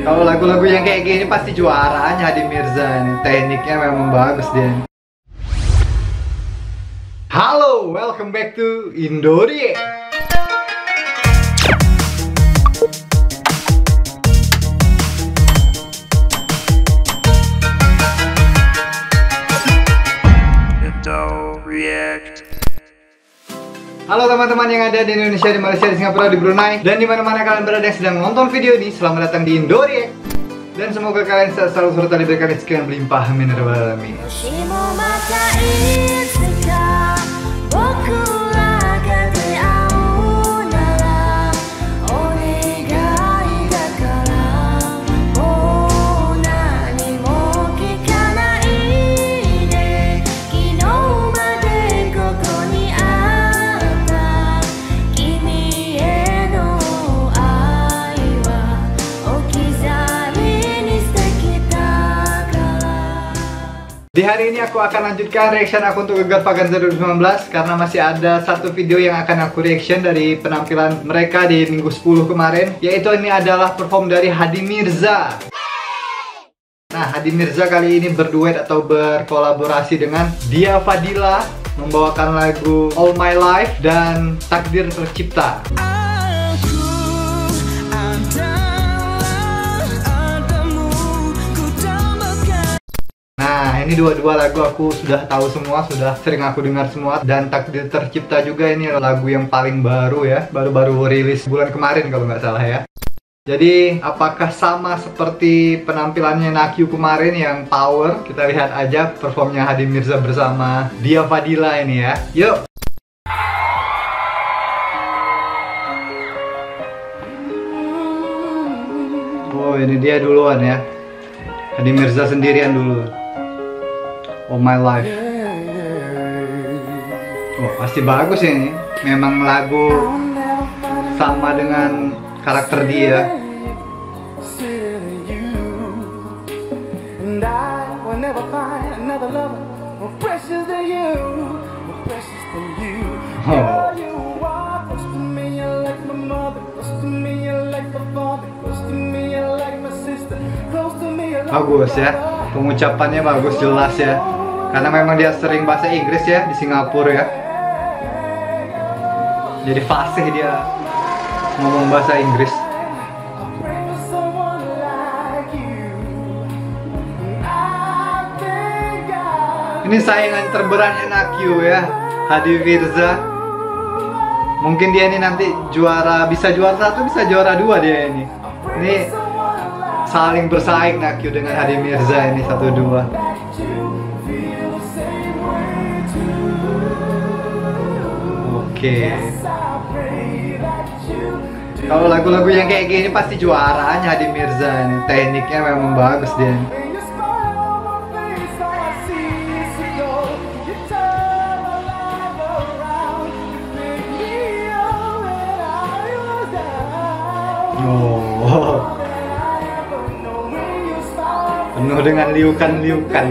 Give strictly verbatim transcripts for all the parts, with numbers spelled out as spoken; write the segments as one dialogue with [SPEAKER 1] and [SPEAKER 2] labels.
[SPEAKER 1] Kalau lagu-lagu yang kayak gini pasti juaranya Hadi Mirza nih. Tekniknya memang bagus dia. Halo, welcome back to Indorie. Halo teman-teman yang ada di Indonesia, di Malaysia, di Singapura, di Brunei, dan di mana-mana kalian berada yang sedang menonton video ini. Selamat datang di Indorie. Dan semoga kalian selalu serta diberikan rezeki yang berlimpah, amin ya rabbal alamin. Di hari ini aku akan lanjutkan reaction aku untuk Gegar Vaganza dua ribu sembilan belas karena masih ada satu video yang akan aku reaction dari penampilan mereka di minggu sepuluh kemarin, yaitu ini adalah perform dari Hadi Mirza. Nah, Hadi Mirza kali ini berduet atau berkolaborasi dengan Dia Fadila membawakan lagu All My Life dan Takdir Tercipta. Nah, ini dua-dua lagu aku sudah tahu semua, sudah sering aku dengar semua. Dan Takdir Tercipta juga ini lagu yang paling baru ya, baru-baru rilis bulan kemarin kalau nggak salah ya. Jadi, apakah sama seperti penampilannya Nakyu kemarin yang power? Kita lihat aja performnya Hadi Mirza bersama Dia Fadila ini ya. Yuk! Oh, ini dia duluan ya. Hadi Mirza sendirian dulu. All My Life. Oh, pasti bagus ya ini. Memang lagu sama dengan karakter dia. Oh. Bagus ya. Pengucapannya bagus, jelas ya. Karena memang dia sering bahasa Inggris ya di Singapura ya. Jadi fasih dia ngomong bahasa Inggris. Ini saingan terberatnya Nakyu ya, Hadi Mirza. Mungkin dia ini nanti juara, bisa juara satu, bisa juara dua dia ini. Ini saling bersaing Nakyu dengan Hadi Mirza ini satu dua. Oke. Kalau lagu-lagu yang kayak gini pasti juaranya Hadi Mirza ini. Tekniknya memang bagus dia. Oh. Penuh dengan liukan-liukan.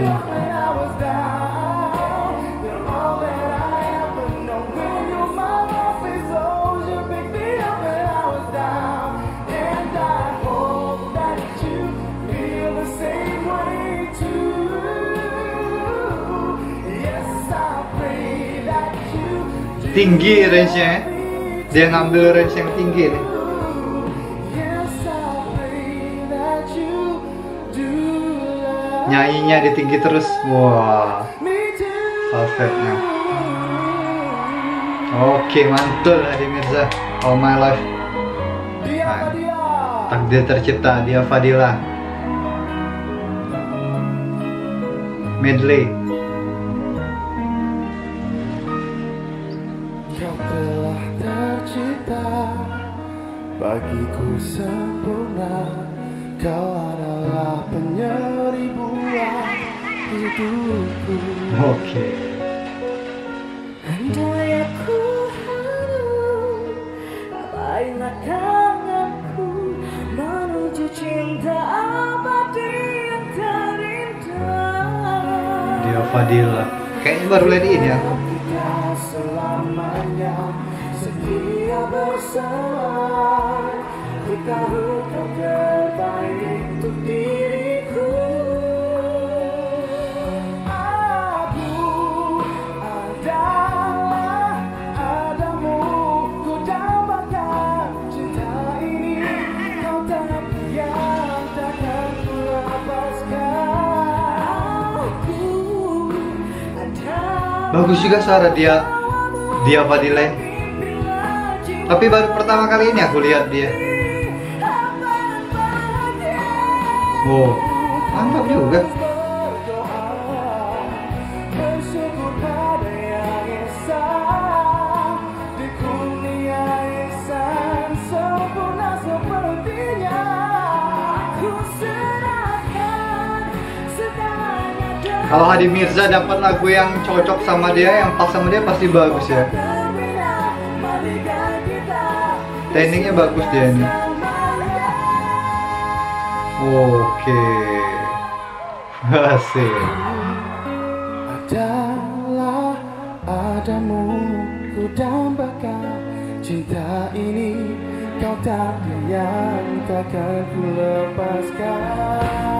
[SPEAKER 1] Tinggi range-nya, dia ngambil range yang tinggi nih. Nyanyinya di tinggi terus, wah, falsetnya. Oke, mantul Hadi Mirza, All My Life. Nah, Takdir Tercipta, Dia Fadila, medley.
[SPEAKER 2] Kau telah tercipta bagiku sempurna. Kau adalah penyeri buah hidupku.
[SPEAKER 1] Oke.
[SPEAKER 3] Andai aku harus mainlah tanganku menuju cinta abadi yang terindah.
[SPEAKER 1] Dia Fadila. Kayaknya baru lihat ini ya.
[SPEAKER 2] Selamanya setia bersama, ku tahu kau terbaik
[SPEAKER 1] Bagus juga suara dia, dia Fadila. Tapi baru pertama kali ini aku lihat dia. Wow, mantap juga. Kalau Hadi Mirza dapat lagu yang cocok sama dia, yang pas sama dia pasti bagus ya. Tekniknya bagus dia ini. Oke, asik.
[SPEAKER 2] Adalah adamu ku dambakan cinta ini, kau tak yang takkan ku lepaskan.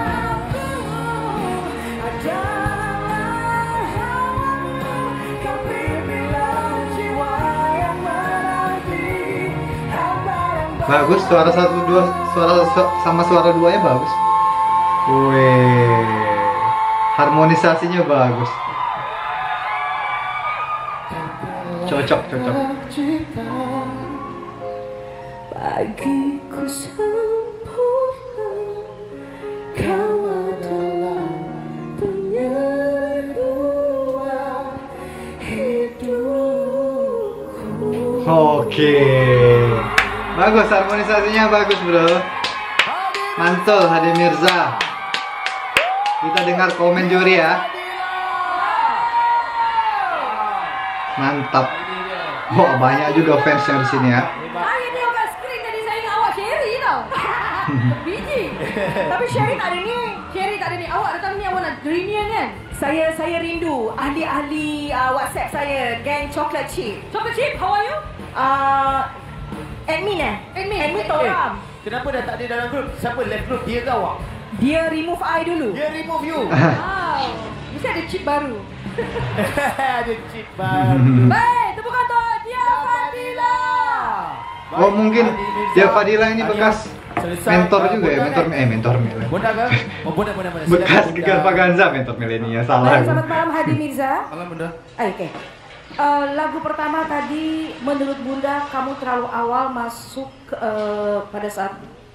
[SPEAKER 1] Bagus, suara satu dua, suara su- sama suara duanya bagus. Wih, harmonisasinya bagus. Cocok, cocok.
[SPEAKER 3] Bagiku sempurna, kau adalah penyerbuan hidupku.
[SPEAKER 1] Oke, bagus, harmonisasinya bagus bro. Mantul Hadi Mirza. Kita dengar komen juri ya. Mantap. Wah, banyak juga fansnya di sini ya.
[SPEAKER 3] Hari ni kat skrin tadi saya ingat awak Sherry tau. Biji. Tapi Sherry tak ada ni. Sherry tak ada ni. Awak datang ni awak nak reunion kan? Saya saya rindu ahli-ahli uh, WhatsApp saya, geng Chocolate Chip. Chocolate Chip, how are you? Uh, admin eh? Admin. Admin Toram.
[SPEAKER 4] Kenapa dah tak ada dalam grup? Siapa left group? Dia ke awak?
[SPEAKER 3] Dia remove I dulu.
[SPEAKER 4] Dia remove you.
[SPEAKER 3] Wow. Mesti ada chip baru.
[SPEAKER 4] Ada chip baru.
[SPEAKER 3] Baik, tepukan untuk Dia Fadila.
[SPEAKER 1] Oh, mungkin Dia Fadila ini bekas mentor juga ya, mentor eh mentor milenial.
[SPEAKER 4] Bunda ke? Oh, bunda bunda bunda.
[SPEAKER 1] Bekas Gegar Paganza mentor milenial, salah.
[SPEAKER 3] Baik, selamat malam Hadi Mirza.
[SPEAKER 4] Malam bunda.
[SPEAKER 3] Ah, Oke. Okay. Uh, lagu pertama tadi menurut Bunda kamu terlalu awal masuk uh, pada saat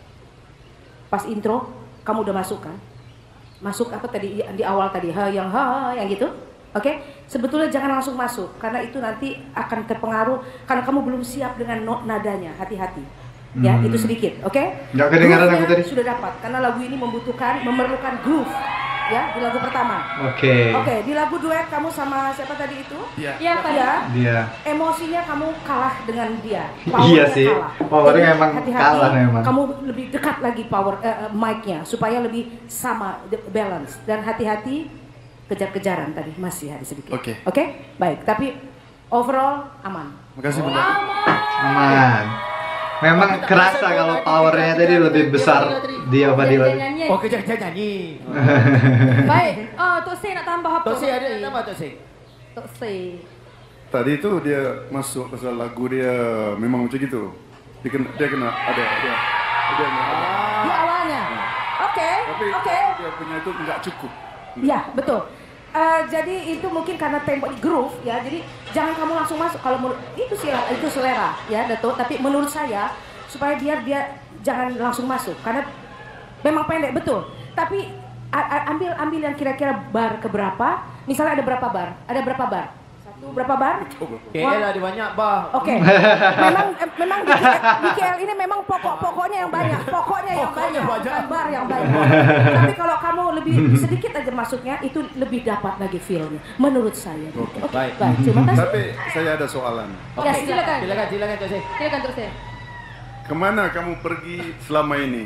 [SPEAKER 3] pas intro kamu udah masuk kan? Masuk apa tadi di awal tadi ha yang ha yang gitu. Oke, okay? Sebetulnya jangan langsung masuk karena itu nanti akan terpengaruh karena kamu belum siap dengan not nadanya. Hati-hati. Ya,
[SPEAKER 1] Hmm.
[SPEAKER 3] itu sedikit, oke? Okay?
[SPEAKER 1] Nggak kedengaran aku tadi.
[SPEAKER 3] Sudah dapat karena lagu ini membutuhkan memerlukan groove ya di lagu pertama.
[SPEAKER 1] Oke.
[SPEAKER 3] Oke, okay, di lagu duet kamu sama siapa tadi itu?
[SPEAKER 4] Dia.
[SPEAKER 3] Iya, ya.
[SPEAKER 1] Dia.
[SPEAKER 3] Emosinya kamu kalah dengan dia.
[SPEAKER 1] Iya sih,
[SPEAKER 3] kalah.
[SPEAKER 1] powernya
[SPEAKER 3] Jadi,
[SPEAKER 1] emang
[SPEAKER 3] hati-hati,
[SPEAKER 1] kalah memang.
[SPEAKER 3] Kamu lebih dekat lagi power uh, uh, mic-nya supaya lebih sama the balance dan hati-hati kejar-kejaran tadi masih ada sedikit.
[SPEAKER 4] Oke.
[SPEAKER 3] Oke? Baik, tapi overall aman.
[SPEAKER 4] Makasih bunda.
[SPEAKER 1] Aman. Memang kerasa kalau powernya tadi lebih besar Dia Fadila.
[SPEAKER 4] Oh, kejar kejar nyanyi.
[SPEAKER 3] Baik, oh Tok Seh nak tambah apa?
[SPEAKER 4] Tok Seh ada nama Tok Seh?
[SPEAKER 3] Tok Seh.
[SPEAKER 2] Tadi itu dia masuk pasal lagu dia memang macam gitu. Dia kena, dia kena ada ada ada ada.
[SPEAKER 3] Di awalnya. Oke,
[SPEAKER 2] Tapi
[SPEAKER 3] oke.
[SPEAKER 2] dia punya itu enggak cukup.
[SPEAKER 3] Ya, betul. Uh, jadi itu mungkin karena tempo di groove ya. Jadi jangan kamu langsung masuk kalau menurut itu selera, itu selera ya, Dato. Tapi menurut saya supaya biar dia jangan langsung masuk karena memang pendek betul. Tapi a- a- ambil ambil yang kira-kira bar keberapa? Misalnya ada berapa bar? Ada berapa bar? Satu berapa bar?
[SPEAKER 4] K L ada banyak bah.
[SPEAKER 3] Oke. Memang eh, memang di, K L, di K L ini memang pokok-pokoknya yang banyak, pokoknya yang
[SPEAKER 4] Pokoknya
[SPEAKER 3] banyak,
[SPEAKER 4] banyak.
[SPEAKER 3] bukan bar yang banyak. Tapi kalau kamu lebih sedikit aja masuknya itu lebih dapat lagi feel-nya menurut saya. Oke.
[SPEAKER 4] Baik.
[SPEAKER 3] Baik, terima kasih.
[SPEAKER 2] Tapi saya ada soalan.
[SPEAKER 3] Ya, silakan.
[SPEAKER 4] Silakan silakan Tok Seh.
[SPEAKER 3] Silakan terus ya.
[SPEAKER 2] Kemana kamu pergi selama ini?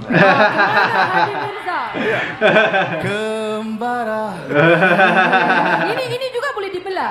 [SPEAKER 3] Hadi Mirza.
[SPEAKER 2] Kembara.
[SPEAKER 3] Ini ini juga boleh dibelah.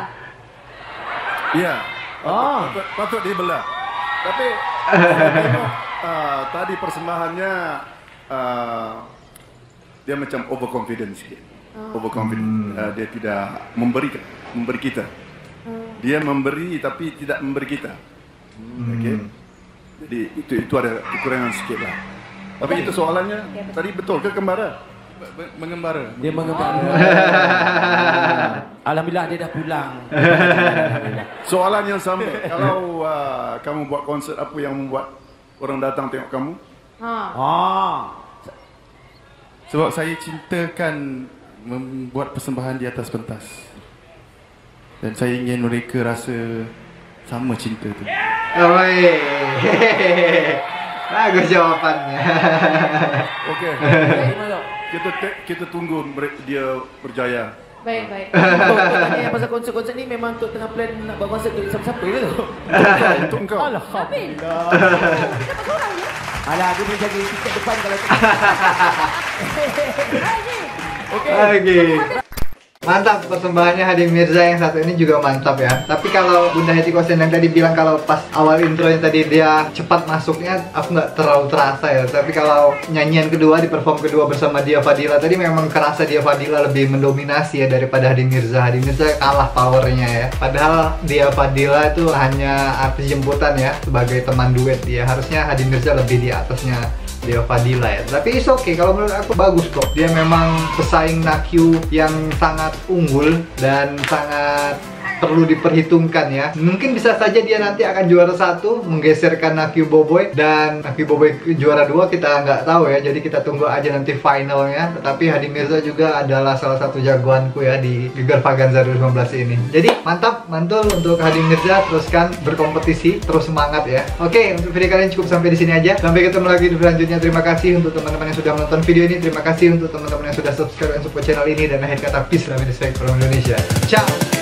[SPEAKER 2] Iya.
[SPEAKER 4] Oh.
[SPEAKER 2] Patut, patut dibelah. Tapi saya tengok, uh, tadi persembahannya uh, dia macam overconfident sikit. Overconfident. Uh, dia tidak memberi memberi kita. Dia memberi tapi tidak memberi kita. Okey. Jadi itu itu ada kekurangan sikit lah. Tapi itu soalannya tadi betul ke kembara? Mengembara.
[SPEAKER 4] Dia mengembara. Alhamdulillah dia dah pulang.
[SPEAKER 2] Soalan yang sama. Kalau uh, kamu buat konsert, apa yang membuat orang datang tengok kamu?
[SPEAKER 3] Ha.
[SPEAKER 4] Ah.
[SPEAKER 5] Sebab saya cintakan membuat persembahan di atas pentas. Dan saya ingin mereka rasa sama cinta tu.
[SPEAKER 1] Oi. Bagus jawabannya.
[SPEAKER 2] Okey.
[SPEAKER 4] Gimana?
[SPEAKER 2] Kita te- kita tunggu mere- dia berjaya.
[SPEAKER 3] Baik, baik.
[SPEAKER 4] Kau tanya yang pasal konsert-konsert ni memang untuk tengah plan nak buat konsert untuk siapa-siapa ke tu?
[SPEAKER 2] Untuk engkau.
[SPEAKER 4] Alhamdulillah. Alah, aku boleh jaga tiket depan kalau tu. Okey.
[SPEAKER 1] Okey. Mantap persembahannya Hadi Mirza yang satu ini juga mantap ya. Tapi kalau Bunda Hetty Koes yang tadi bilang kalau pas awal intro yang tadi dia cepat masuknya, aku nggak terlalu terasa ya. Tapi kalau nyanyian kedua di perform kedua bersama Dia Fadila tadi memang kerasa Dia Fadila lebih mendominasi ya daripada Hadi Mirza. Hadi Mirza kalah powernya ya. Padahal Dia Fadila itu hanya artis jemputan ya, sebagai teman duet dia. Harusnya Hadi Mirza lebih di atasnya Dia Fadila ya. Tapi is okay, kalau menurut aku bagus kok. Dia memang pesaing Nakyu yang sangat unggul dan sangat perlu diperhitungkan ya. Mungkin bisa saja dia nanti akan juara satu, menggeserkan Nakyu Boboiboy, dan Nakyu Boboiboy juara dua kita nggak tahu ya. Jadi kita tunggu aja nanti finalnya. Tetapi Hadi Mirza juga adalah salah satu jagoanku ya di Gegar Vaganza dua ribu sembilan belas ini. Jadi mantap, mantul untuk Hadi Mirza, teruskan berkompetisi, terus semangat ya. Oke, untuk video kali ini cukup sampai di sini aja. Sampai ketemu lagi di video selanjutnya. Terima kasih untuk teman-teman yang sudah menonton video ini. Terima kasih untuk teman-teman yang sudah subscribe dan support channel ini. Dan akhir kata peace, from Indonesia. Ciao.